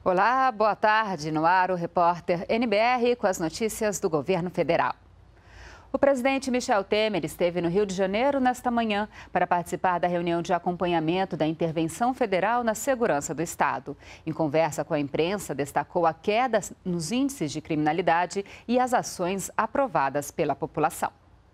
Olá, boa tarde. No ar, o repórter NBR com as notícias do governo federal. O presidente Michel Temer esteve no Rio de Janeiro nesta manhã para participar da reunião de acompanhamento da intervenção federal na segurança do Estado. Em conversa com a imprensa, destacou a queda nos índices de criminalidade e as ações aprovadas pela população.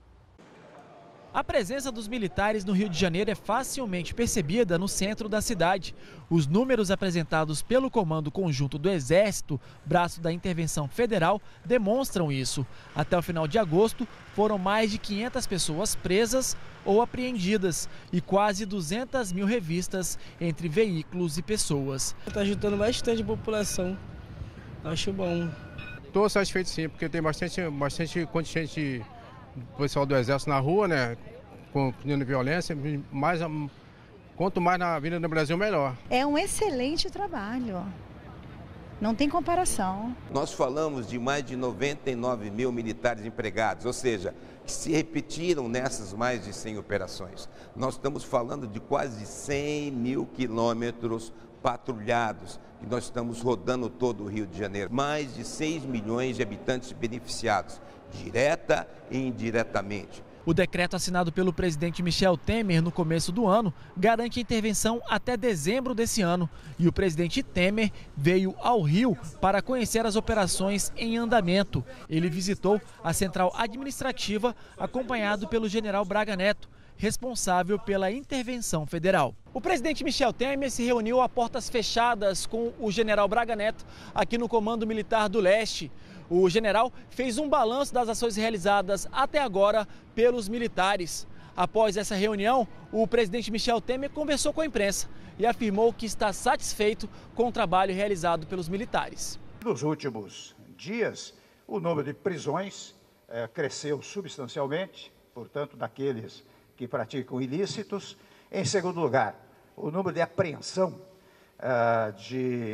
A presença dos militares no Rio de Janeiro é facilmente percebida no centro da cidade. Os números apresentados pelo Comando Conjunto do Exército, braço da intervenção federal, demonstram isso. Até o final de agosto, foram mais de 500 pessoas presas ou apreendidas e quase 200 mil revistas entre veículos e pessoas. Está ajudando bastante a população. Acho bom. Estou satisfeito sim, porque tem bastante contingente do pessoal do Exército na rua, né, contendo violência, quanto mais na Avenida do Brasil, melhor. É um excelente trabalho, não tem comparação. Nós falamos de mais de 99 mil militares empregados, ou seja, que se repetiram nessas mais de 100 operações. Nós estamos falando de quase 100 mil quilômetros patrulhados, que nós estamos rodando todo o Rio de Janeiro. Mais de 6 milhões de habitantes beneficiados, direta e indiretamente. O decreto assinado pelo presidente Michel Temer no começo do ano garante a intervenção até dezembro desse ano. E o presidente Temer veio ao Rio para conhecer as operações em andamento. Ele visitou a central administrativa acompanhado pelo general Braga Neto, responsável pela intervenção federal. O presidente Michel Temer se reuniu a portas fechadas com o general Braga Neto aqui no Comando Militar do Leste. O general fez um balanço das ações realizadas até agora pelos militares. Após essa reunião, o presidente Michel Temer conversou com a imprensa e afirmou que está satisfeito com o trabalho realizado pelos militares. Nos últimos dias, o número de prisões cresceu substancialmente, portanto, daqueles que praticam ilícitos. Em segundo lugar, o número de apreensão de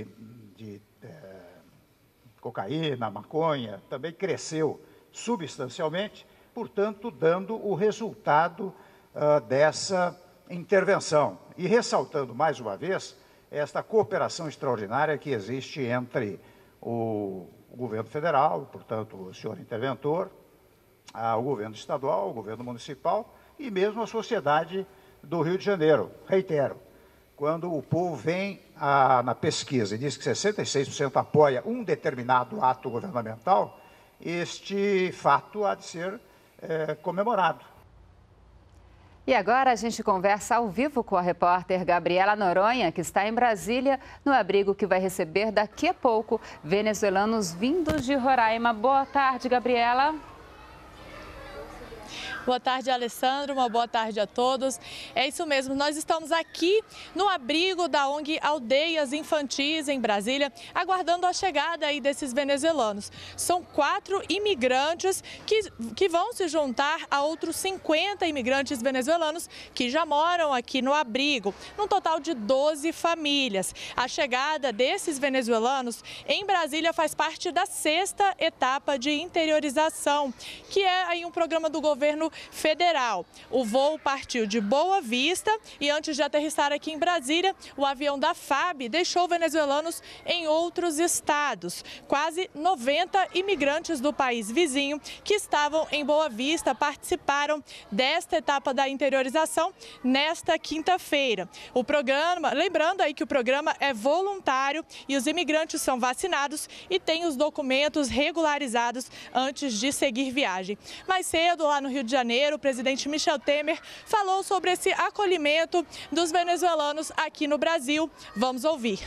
cocaína, maconha, também cresceu substancialmente, portanto, dando o resultado dessa intervenção. E ressaltando mais uma vez esta cooperação extraordinária que existe entre o governo federal, portanto, o senhor interventor, o governo estadual, o governo municipal e mesmo a sociedade do Rio de Janeiro. Reitero, quando o povo vem na pesquisa e diz que 66% apoia um determinado ato governamental, este fato há de ser comemorado. E agora a gente conversa ao vivo com a repórter Gabriela Noronha, que está em Brasília, no abrigo que vai receber daqui a pouco venezuelanos vindos de Roraima. Boa tarde, Gabriela. Boa tarde, Alessandro. Uma boa tarde a todos. É isso mesmo, nós estamos aqui no abrigo da ONG Aldeias Infantis, em Brasília, aguardando a chegada aí desses venezuelanos. São 4 imigrantes que vão se juntar a outros 50 imigrantes venezuelanos que já moram aqui no abrigo, num total de 12 famílias. A chegada desses venezuelanos em Brasília faz parte da 6ª etapa de interiorização, que é aí um programa do governo federal. O voo partiu de Boa Vista e antes de aterrissar aqui em Brasília, o avião da FAB deixou venezuelanos em outros estados. Quase 90 imigrantes do país vizinho que estavam em Boa Vista participaram desta etapa da interiorização nesta quinta-feira. O programa, lembrando aí que o programa é voluntário e os imigrantes são vacinados e têm os documentos regularizados antes de seguir viagem. Mais cedo, lá no Rio de Janeiro, o presidente Michel Temer falou sobre esse acolhimento dos venezuelanos aqui no Brasil. Vamos ouvir.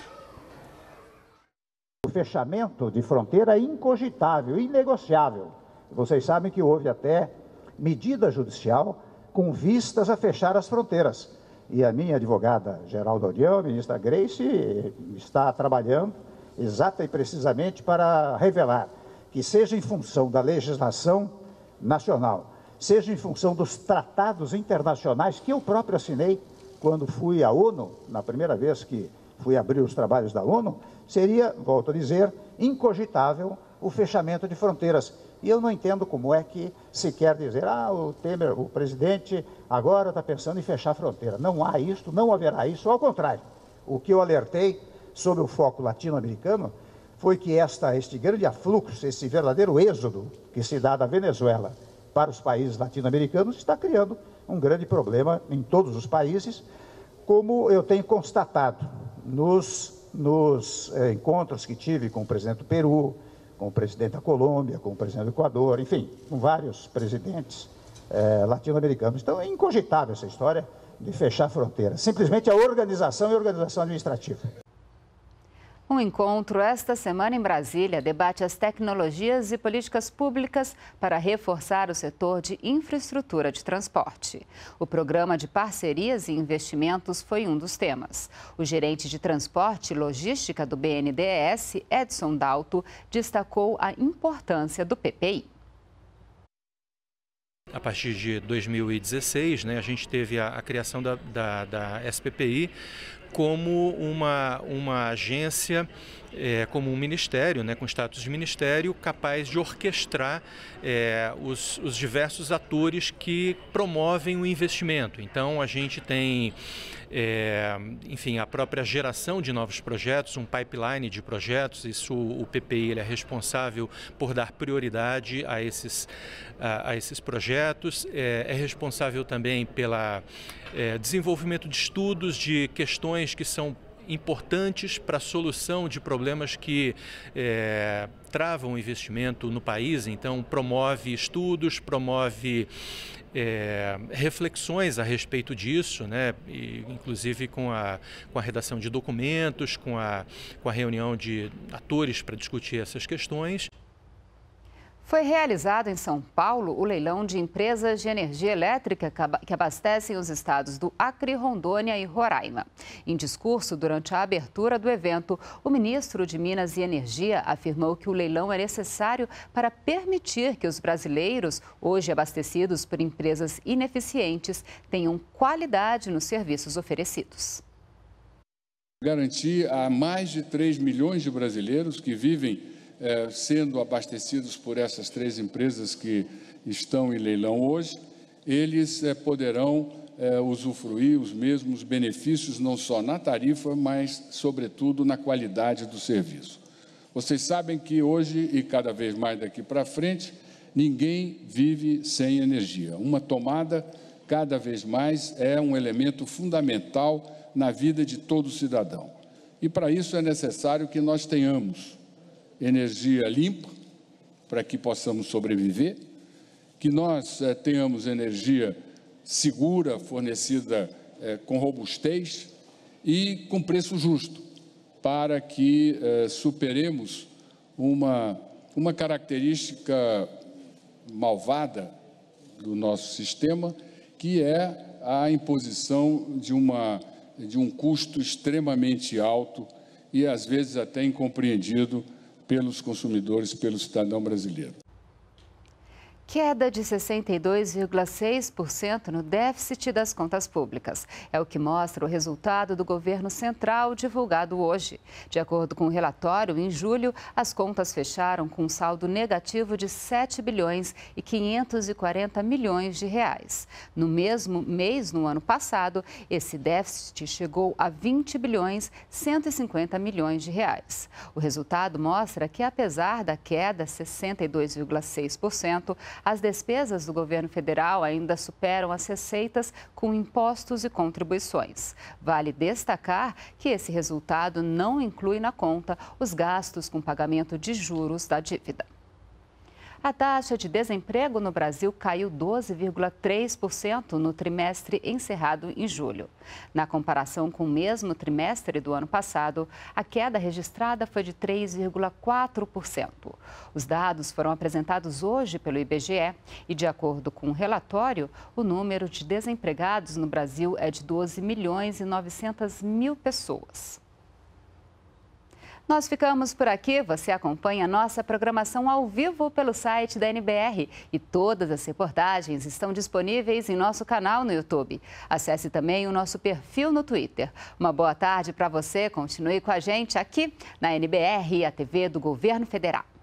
O fechamento de fronteira é incogitável, inegociável. Vocês sabem que houve até medida judicial com vistas a fechar as fronteiras. E a minha advogada Geralda Orião, a ministra Grace, está trabalhando exata e precisamente para revelar que seja em função da legislação nacional, seja em função dos tratados internacionais que eu próprio assinei quando fui à ONU, na primeira vez que fui abrir os trabalhos da ONU, seria, volto a dizer, incogitável o fechamento de fronteiras. E eu não entendo como é que se quer dizer, o Temer, o presidente, agora está pensando em fechar a fronteira. Não há isso, não haverá isso, ao contrário. O que eu alertei sob o foco latino-americano, foi que este grande afluxo, esse verdadeiro êxodo que se dá da Venezuela para os países latino-americanos está criando um grande problema em todos os países, como eu tenho constatado nos encontros que tive com o presidente do Peru, com o presidente da Colômbia, com o presidente do Equador, enfim, com vários presidentes latino-americanos. Então é incogitável essa história de fechar fronteiras, simplesmente a organização e organização administrativa. Um encontro esta semana em Brasília debate as tecnologias e políticas públicas para reforçar o setor de infraestrutura de transporte. O programa de parcerias e investimentos foi um dos temas. O gerente de transporte e logística do BNDES, Edson Dalto, destacou a importância do PPI. A partir de 2016, a gente teve a criação da SPPI como uma agência, como um ministério, com status de ministério, capaz de orquestrar os diversos atores que promovem o investimento. Então, a gente tem, enfim, a própria geração de novos projetos, um pipeline de projetos. Isso, o PPI ele é responsável por dar prioridade a esses projetos, é responsável também pela desenvolvimento de estudos de questões que são importantes para a solução de problemas que travam o investimento no país. Então, promove estudos, promove reflexões a respeito disso, e, inclusive com a redação de documentos, com a reunião de atores para discutir essas questões. Foi realizado em São Paulo o leilão de empresas de energia elétrica que abastecem os estados do Acre, Rondônia e Roraima. Em discurso durante a abertura do evento, o ministro de Minas e Energia afirmou que o leilão é necessário para permitir que os brasileiros, hoje abastecidos por empresas ineficientes, tenham qualidade nos serviços oferecidos. Garantir a mais de 3 milhões de brasileiros que vivem sendo abastecidos por essas 3 empresas que estão em leilão hoje, eles poderão usufruir os mesmos benefícios, não só na tarifa, mas, sobretudo, na qualidade do serviço. Vocês sabem que hoje, e cada vez mais daqui para frente, ninguém vive sem energia. Uma tomada, cada vez mais, é um elemento fundamental na vida de todo cidadão. E, para isso, é necessário que nós tenhamos energia limpa, para que possamos sobreviver, que nós tenhamos energia segura, fornecida com robustez e com preço justo, para que superemos uma característica malvada do nosso sistema, que é a imposição de um custo extremamente alto e, às vezes, até incompreendido pelos consumidores, pelo cidadão brasileiro. Queda de 62,6% no déficit das contas públicas. É o que mostra o resultado do governo central divulgado hoje. De acordo com o relatório, em julho, as contas fecharam com um saldo negativo de 7 bilhões e 540 milhões de reais. No mesmo mês, no ano passado, esse déficit chegou a 20 bilhões 150 milhões de reais. O resultado mostra que, apesar da queda 62,6%, as despesas do governo federal ainda superam as receitas com impostos e contribuições. Vale destacar que esse resultado não inclui na conta os gastos com pagamento de juros da dívida. A taxa de desemprego no Brasil caiu 12,3% no trimestre encerrado em julho. Na comparação com o mesmo trimestre do ano passado, a queda registrada foi de 3,4%. Os dados foram apresentados hoje pelo IBGE e, de acordo com o relatório, o número de desempregados no Brasil é de 12 milhões e 900 mil pessoas. Nós ficamos por aqui. Você acompanha a nossa programação ao vivo pelo site da NBR e todas as reportagens estão disponíveis em nosso canal no YouTube. Acesse também o nosso perfil no Twitter. Uma boa tarde para você. Continue com a gente aqui na NBR, a TV do Governo Federal.